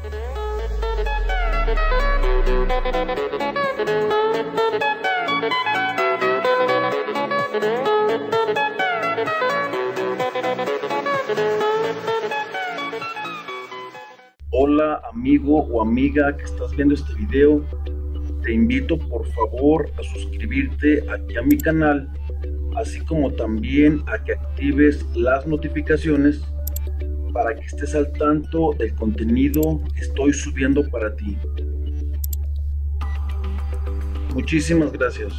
Hola amigo o amiga que estás viendo este video, te invito por favor a suscribirte aquí a mi canal, así como también a que actives las notificaciones para que estés al tanto del contenido que estoy subiendo para ti. Muchísimas gracias.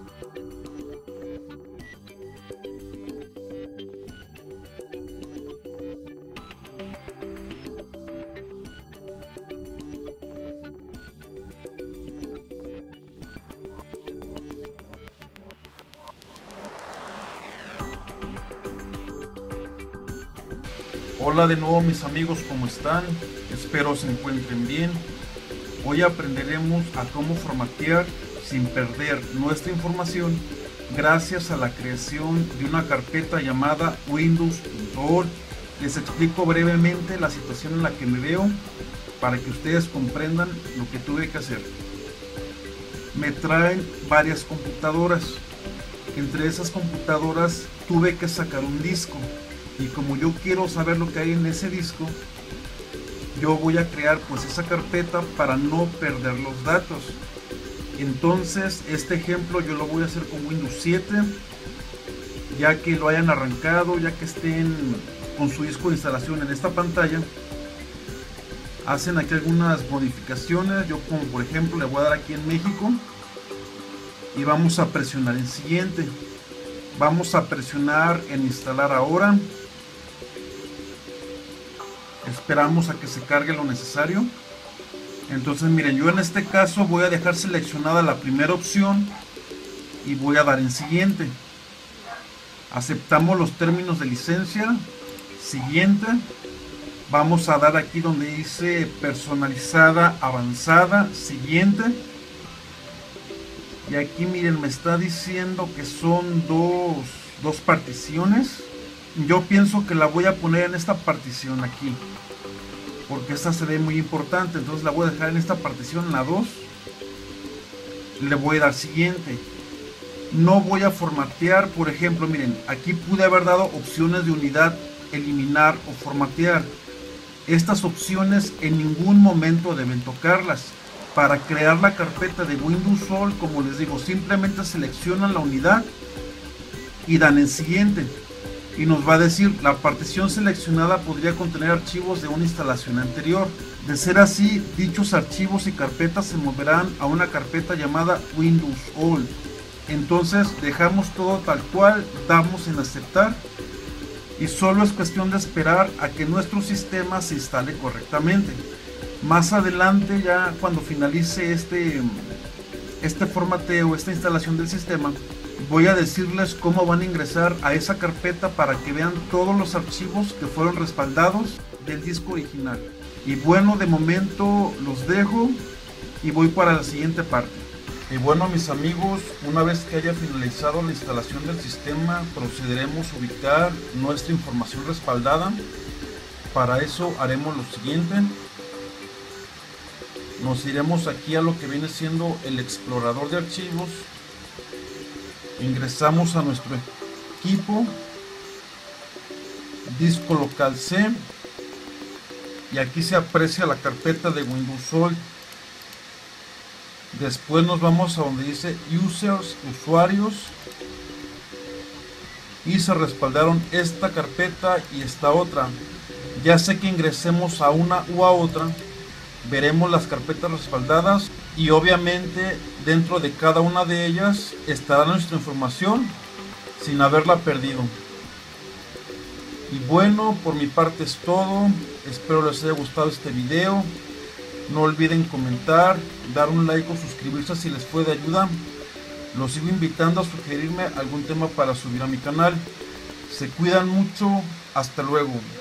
Hola de nuevo mis amigos, ¿cómo están? Espero se encuentren bien. Hoy aprenderemos a cómo formatear sin perder nuestra información gracias a la creación de una carpeta llamada Windows.org. Les explico brevemente la situación en la que me veo para que ustedes comprendan lo que tuve que hacer. Me traen varias computadoras. Entre esas computadoras tuve que sacar un disco. Y como yo quiero saber lo que hay en ese disco, yo voy a crear pues esa carpeta para no perder los datos. Entonces este ejemplo yo lo voy a hacer con Windows 7, ya que lo hayan arrancado, ya que estén con su disco de instalación en esta pantalla. Hacen aquí algunas modificaciones. Yo, como por ejemplo, le voy a dar aquí en México y vamos a presionar en siguiente. Vamos a presionar en instalar ahora. Esperamos a que se cargue lo necesario. Entonces miren, yo en este caso voy a dejar seleccionada la primera opción y voy a dar en siguiente. Aceptamos los términos de licencia. Siguiente. Vamos a dar aquí donde dice personalizada avanzada. Siguiente. Y aquí miren, me está diciendo que son dos particiones. Yo pienso que la voy a poner en esta partición aquí, porque esta se ve muy importante. Entonces la voy a dejar en esta partición, en la 2. Le voy a dar siguiente. No voy a formatear, por ejemplo, miren, aquí pude haber dado opciones de unidad, eliminar o formatear. Estas opciones en ningún momento deben tocarlas. Para crear la carpeta de Windows All, como les digo, simplemente seleccionan la unidad y dan en siguiente. Y nos va a decir, la partición seleccionada podría contener archivos de una instalación anterior. De ser así, dichos archivos y carpetas se moverán a una carpeta llamada Windows All. Entonces dejamos todo tal cual, damos en aceptar y solo es cuestión de esperar a que nuestro sistema se instale correctamente. Más adelante, ya cuando finalice este formateo, esta instalación del sistema, voy a decirles cómo van a ingresar a esa carpeta para que vean todos los archivos que fueron respaldados del disco original. Y bueno, de momento los dejo y voy para la siguiente parte. Y bueno mis amigos, una vez que haya finalizado la instalación del sistema, procederemos a ubicar nuestra información respaldada. Para eso haremos lo siguiente. Nos iremos aquí a lo que viene siendo el explorador de archivos. Ingresamos a nuestro equipo, disco local C, y aquí se aprecia la carpeta de Windows All. Después nos vamos a donde dice users, usuarios, y se respaldaron esta carpeta y esta otra. Ya sea que ingresemos a una u a otra, veremos las carpetas respaldadas y obviamente dentro de cada una de ellas estará nuestra información sin haberla perdido. Y bueno, por mi parte es todo. Espero les haya gustado este video. No olviden comentar, dar un like o suscribirse si les fue de ayuda. Los sigo invitando a sugerirme algún tema para subir a mi canal. Se cuidan mucho. Hasta luego.